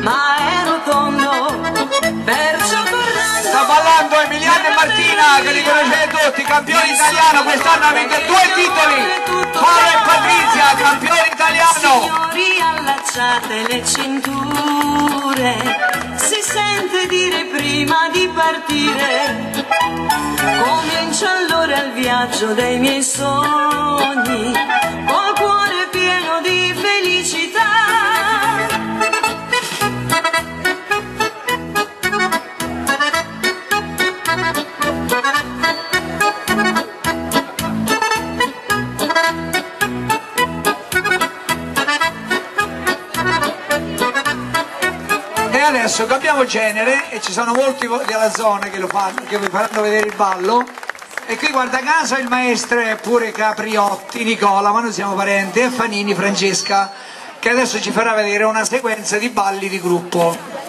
ma è rotondo, perciò tornando. Sta ballando Emiliano e Martina, che li conoscete tutti, campioni italiano, quest'anno ha vinto 2 titoli, Paolo e Patrizia, campione italiano. Signori, allacciate le cinture, si sente dire prima di partire, comincia allora il viaggio dei miei sogni, col cuore pieno di felicità. Adesso cambiamo genere e ci sono molti della zona che lo fanno, che vi faranno vedere il ballo. E qui guarda caso il maestro è pure Capriotti, Nicola, ma noi siamo parenti, e Fanini Francesca, che adesso ci farà vedere una sequenza di balli di gruppo.